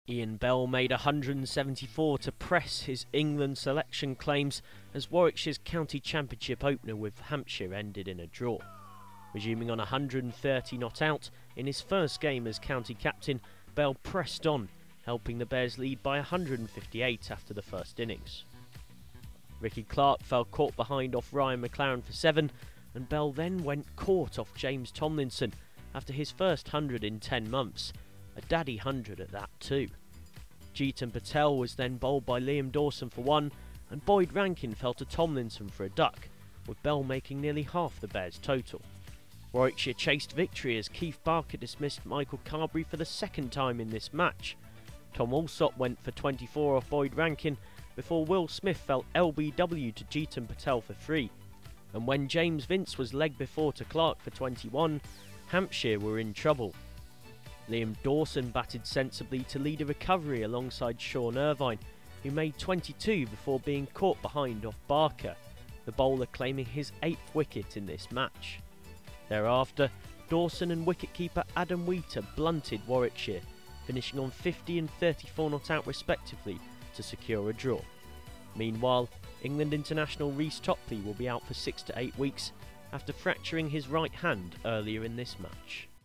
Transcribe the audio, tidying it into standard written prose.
Ian Bell made 174 to press his England selection claims as Warwickshire's county championship opener with Hampshire ended in a draw. Resuming on 130 not out in his first game as county captain, Bell pressed on, helping the Bears lead by 158 after the first innings. Ricky Clark fell caught behind off Ryan McLaren for 7, and Bell then went caught off James Tomlinson after his first 100 in 10 months, a daddy 100 at that too. Jeetan Patel was then bowled by Liam Dawson for 1, and Boyd Rankin fell to Tomlinson for a duck, with Bell making nearly half the Bears' total. Warwickshire chased victory as Keith Barker dismissed Michael Carberry for the second time in this match. Tom Alsop went for 24 off Boyd Rankin before Will Smith fell LBW to Jeetan Patel for 3. And when James Vince was leg before to Clark for 21, Hampshire were in trouble. Liam Dawson batted sensibly to lead a recovery alongside Sean Irvine, who made 22 before being caught behind off Barker, the bowler claiming his 8th wicket in this match. Thereafter, Dawson and wicketkeeper Adam Wheater blunted Warwickshire, finishing on 50 and 34 not out respectively to secure a draw. Meanwhile, England international Reece Topley will be out for 6 to 8 weeks after fracturing his right hand earlier in this match.